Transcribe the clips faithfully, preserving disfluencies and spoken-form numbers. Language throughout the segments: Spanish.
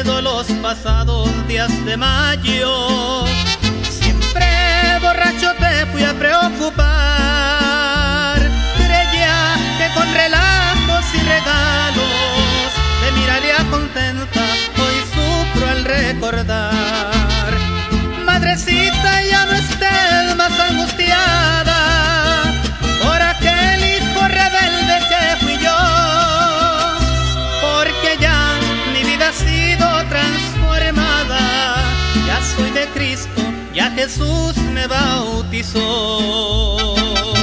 recuerdo los pasados días de mayo. Siempre borracho te fui a preocupar. Creía que con relajos y regalos te miraría contenta. Hoy sufro al recordar. Madrecita, ya no estés más angustiada por aquel hijo rebelde que fui yo, porque ya mi vida ha sido transformada. Ya soy de Cristo, ya Jesús me bautizó.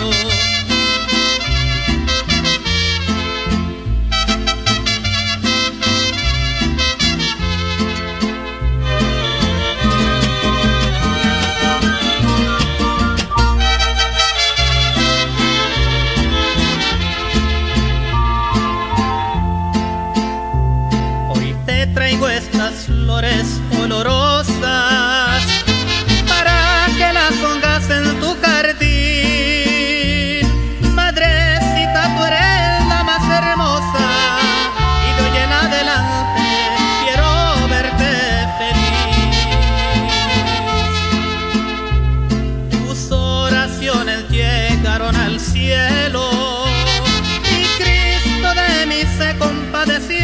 Traigo estas flores olorosas para que las pongas en tu jardín. Madrecita, tú eres la más hermosa y de hoy en adelante quiero verte feliz. Tus oraciones llegaron al cielo y Cristo de mí se compadeció.